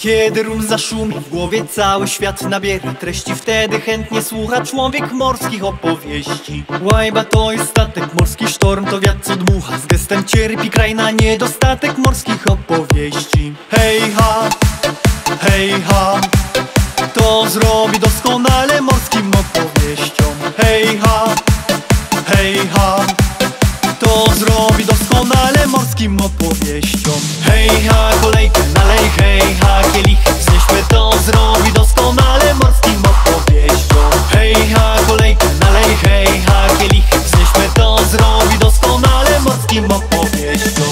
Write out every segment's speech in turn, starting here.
Kiedy rum zaszumi, w głowie cały świat nabiera treści. Wtedy chętnie słucha człowiek morskich opowieści. Łajba to jest statek morski, sztorm to wiatr co dmucha. Z gestem cierpi kraj na niedostatek morskich opowieści. Hej ha, to zrobi doskonale morskim opowieściom. Hej ha, to zrobi doskonale morskim opowieściom. Hej ha, kolejkę nalej, hej ha, kielichy wznieśmy, to zrobi doskonale morskim opowieściom. Hej ha, kolejkę nalej, hej ha, kielichy wznieśmy, to zrobi doskonale morskim opowieściom.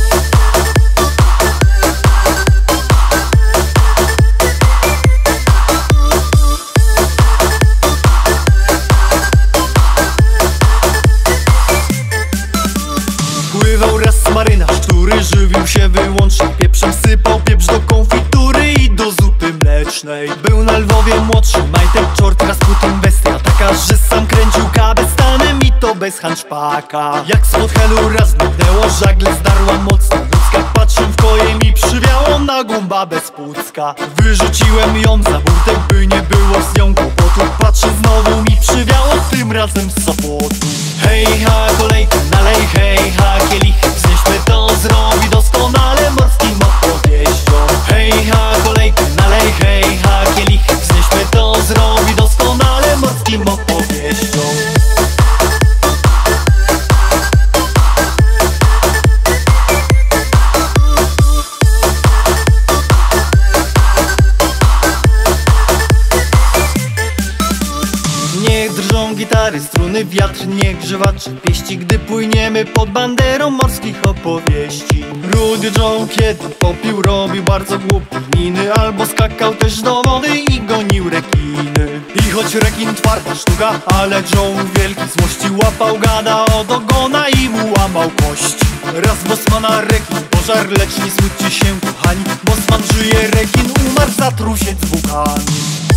Pływał raz marynarz, który żywił się wyłącznie pieprzem. Sypał pieprz do konfitury i do zupy mlecznej. Był na Lwowie młodszy majtek, czort, Rasputin, bestia taka, że sam kręcił kabestanem i to bez handszpaka. Jak spod helu raz mknęło, żagle zdarła mocno ludzka. Patrzę w koje mi przywiało nagą babę z Pucka. Wyrzuciłem ją za burtę, by nie było z nią kłopotu. Patrzę, znowu mi przywiało, tym razem z Sopotu. Hej ha, kolejkę nalej, hej ha, kielichy wznieśmy, to zrobi doskonale morskim opowieściom. Hej ha, kolejkę nalej, hej ha, kielichy wznieśmy, to zrobi doskonale morskim opowieściom. Niech drżą gitary, struny, wiatr, niech grzewacze pieści, gdy płyniemy pod banderą morskich opowieści. Rudy Joe, kiedy popił, robił bardzo głupie miny, albo skakał też do wody i gonił rekiny. I choć rekin twarda sztuka, ale Joe wielki złości łapał gada od ogona i mu łamał kości. Raz Bosmana rekin pożar, lecz nie smućcie się kochani, Bosman żyje, rekin umarł, zatruł się dzwukami.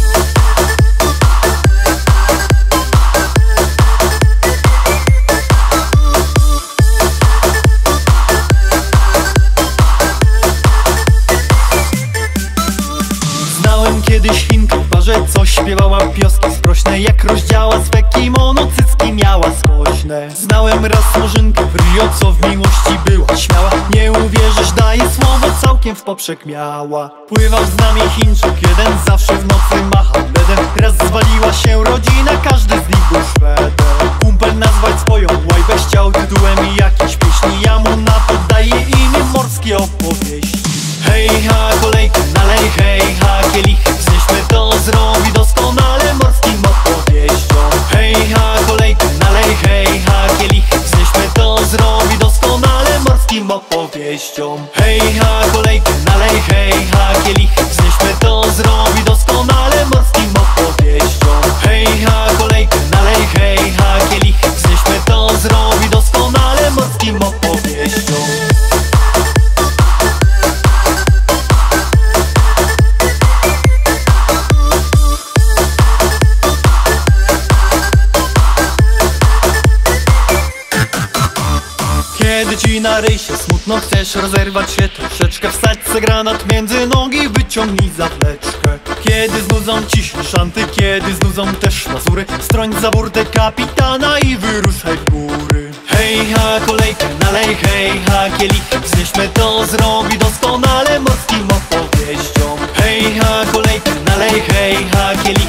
Kiedyś Chinkę w barze, co śpiewała pioski sprośne, jak rozdziała swe kimono, cycki miała skośne. Znałem raz Murzynkę w Rio, co w miłości była śmiała. Nie uwierzysz, daję słowo, całkiem w poprzek miała. Pływał z nami Chińczyk jeden, zawsze w nocy machał bedem. Raz zwaliła się rodzina, każdy z nich był Szwedem. Kumpel nazwać swoją łajbę chciał tytułem jakiejś pieśni, ja mu na to daję imię morskie opowieści. Hej ha, kolejkę nalej, hej ha, kielichy wznieśmy, to zrobi doskonale morskim opowieściom. Hej ha, kolejkę nalej, hej ha, kielichy wznieśmy, to zrobi doskonale morskim opowieściom. Hej ha, kolejkę nalej, hej ha, kielichy wznieśmy, to zrobi doskonale morskim opowieściom. Hej ha, kolejkę nalej, hej ha, kielichy wznieśmy, to zrobi doskonale morskim opowieściom. Kiedy ci na rejsie smutno, chcesz rozerwać się troszeczkę, wstać se granat między nogi, wyciągnij zawleczkę. Kiedy znudzą ci się szanty, kiedy znudzą też Mazury, stroń za burtę kapitana i wyruszaj w góry. Hej ha, kolejkę nalej, hej ha, kielichy wznieśmy, to zrobi doskonale morskim opowieściom. Hej ha, kolejkę nalej, hej ha, kielichy